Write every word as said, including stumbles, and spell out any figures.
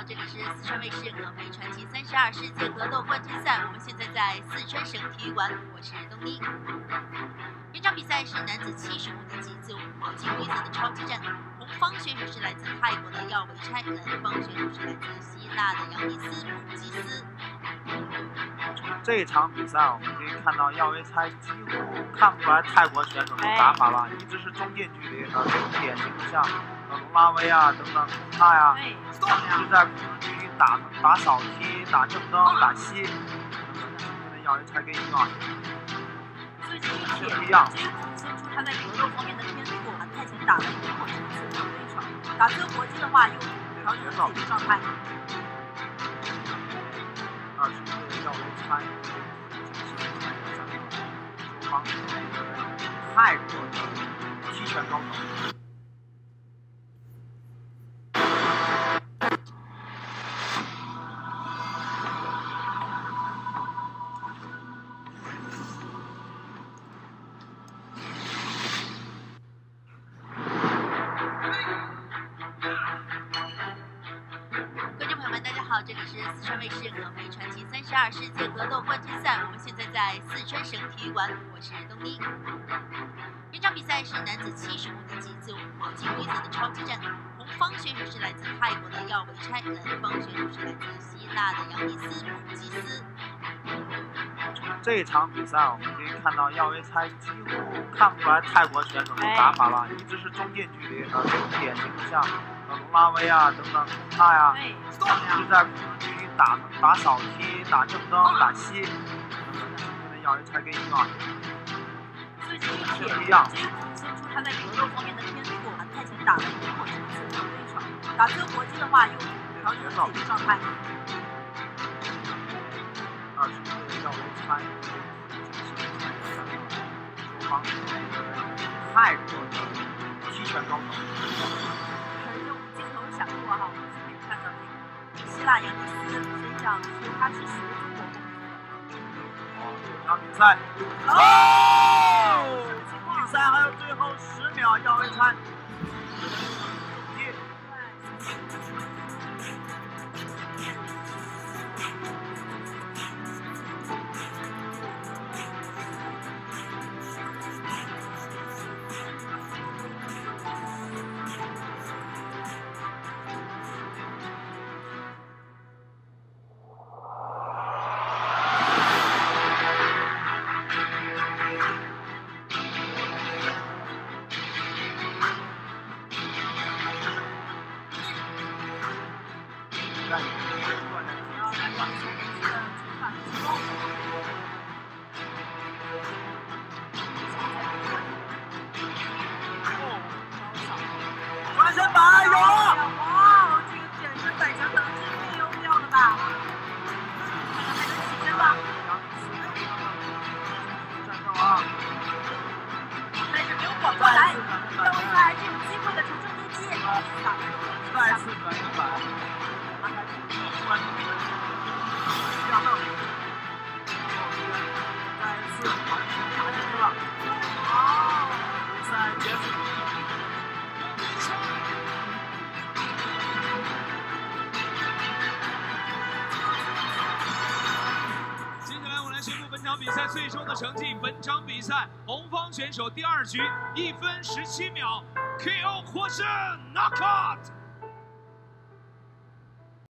这里是四川卫视峨眉传奇三十二世界格斗冠军赛，我们现在在四川省体育馆，我是东妮。本场比赛是男子七十公斤级自由搏击规则的超级战，红方选手是来自泰国的耀维差，蓝方选手是来自希腊的扬尼斯布基斯。 这一场比赛，我们可以看到耀维差几乎看不出来泰国选手的打法了，一直是中间距离，呃，这种典型的像呃隆拉威啊等等，他呀，一直在距离打打扫踢、打正蹬、打膝，现在耀维差跟以往所以这一点不一样， 这也体现出他在格斗方面的天赋。泰前打了一个过程次的对手，打自由搏击的话，又调整自己的状态。 二十岁耀维差，双方泰国的踢拳高手。 好，这里是四川卫视峨眉传奇三十二世界格斗冠军赛，我们现在在四川省体育馆，我是东妮。本场比赛是男子七十公斤级自由搏击规则的超级战，红方选手是来自泰国的耀维差，蓝方选手是来自希腊的扬尼斯布基斯。 这一场比赛，我们可以看到耀维差几乎看不出来泰国选手的打法了，一直是中间距离，呃，这种典型的像呃隆拉威啊等等，他呀，一直在距离打打扫踢、打正蹬、打膝，现在耀维差跟以往所以这一点不一样， 这也体现出他在格斗方面的天赋。泰前打了一个过程次的对手，打自由搏击的话，又调整自己的状态。 二十岁耀维差，双方泰国的踢拳高手。 用镜头闪过哈，我们可以看到这个希腊扬尼斯身上是他是学中国功夫的。 哦，这场比赛，哦，比赛还有最后十秒，耀维差。转身板有了！ 哇，这个简直百强等级太优妙了吧！还能起身吗？ 站上啊！ 但是没有缓过来，耀维差还是有机会的，乘胜追击。 再次转身板，关注下到底，再一次完成打进去了。好，比赛结束。 接下来我来宣布本场比赛最终的成绩。本场比赛红方选手第二局一分十七秒 K O 获胜 ，knockout。